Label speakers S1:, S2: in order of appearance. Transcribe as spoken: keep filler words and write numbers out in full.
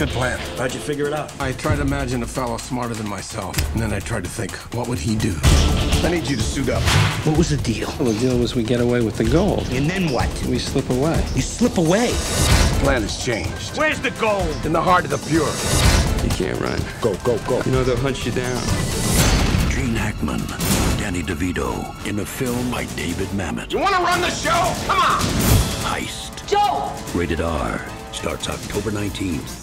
S1: Good plan.
S2: How'd you figure it out?
S1: I tried to imagine a fellow smarter than myself, and then I tried to think, what would he do? I need you to suit up.
S2: What was the deal?
S3: Well, the deal was we get away with the gold.
S2: And then what?
S3: We slip away.
S2: You slip away.
S1: The plan has changed.
S2: Where's the gold?
S1: In the heart of the pure.
S3: You can't run.
S2: Go, go, go.
S3: You know they'll hunt you down.
S4: Gene Hackman, Danny DeVito, in a film by David Mamet.
S1: You want to run the show? Come on!
S4: Heist.
S5: Joe!
S4: Rated R. Starts October nineteenth.